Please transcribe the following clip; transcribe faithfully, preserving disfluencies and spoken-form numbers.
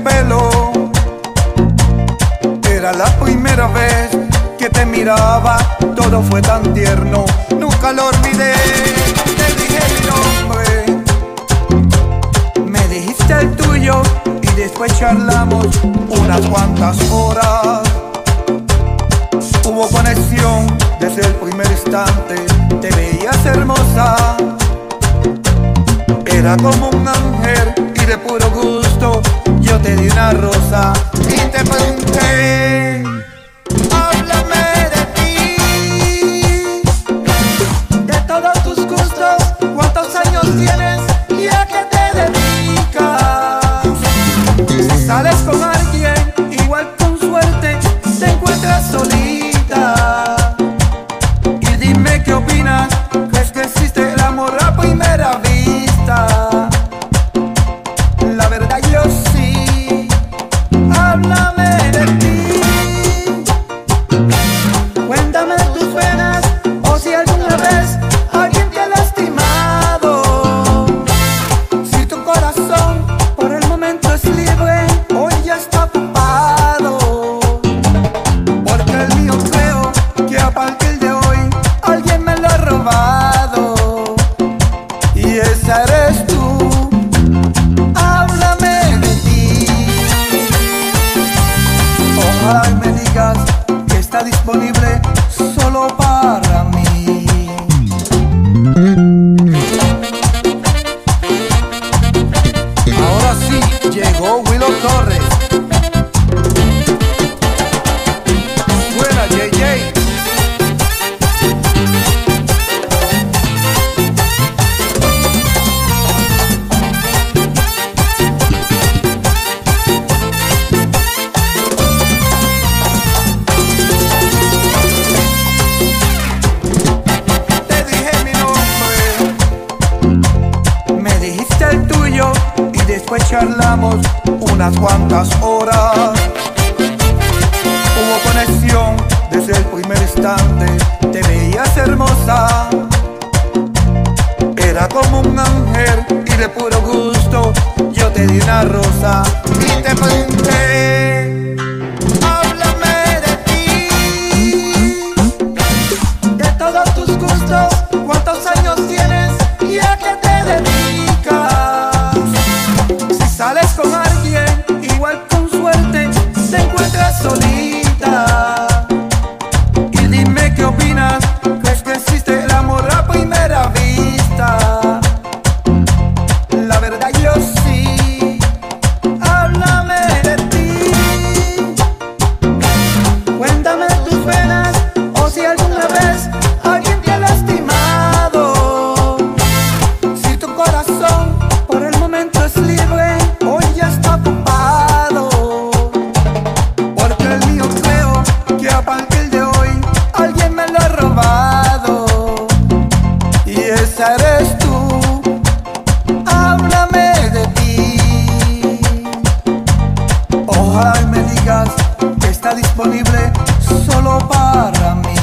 pelo. Era la primera vez que te miraba, todo fue tan tierno, nunca lo olvidé. Te dije mi nombre, me dijiste el tuyo y después charlamos unas cuantas horas. Hubo conexión desde el primer instante, te veías hermosa. Era como un ángel y de puro gusto yo te di una rosa y te pregunté, háblame de ti, de todos tus gustos, cuántos años tienes y a qué te dedicas. Si sales con alguien, igual con suerte te encuentras solita. Y dime qué opinas, ¿crees que existe el amor a primera vista? La verdad yo sí, háblame de ti. Cuéntame de tus penas o si alguna vez alguien te ha lastimado. Si tu corazón por el momento es libre, hoy ya está ocupado. Porque el mío creo que a partir de hoy alguien me lo ha robado. Y esa eres tú. Ojalá y me digas que está disponible solo para mí. Ahora sí, llegó Willow Torres. Buena, J J. Después charlamos unas cuantas horas. Hubo conexión desde el primer instante, te veías hermosa. Era como un ángel y de puro gusto yo te di una rosa y te pregunté, háblame de ti, de todos tus gustos, cuántos años tienes y a qué te dedicas. Sales con alguien, igual con suerte te encuentras solita. Y dime qué opinas, ¿crees que existe el amor a primera vista? La verdad yo sí, háblame de ti. Cuéntame de tus penas o si alguna vez alguien te ha lastimado. Si tu corazón por el momento es libre, hoy ya está ocupado. Porque el mío creo que a partir de hoy alguien me lo ha robado. Y esa eres tú, háblame de ti. Ojalá y me digas que está disponible solo para mí.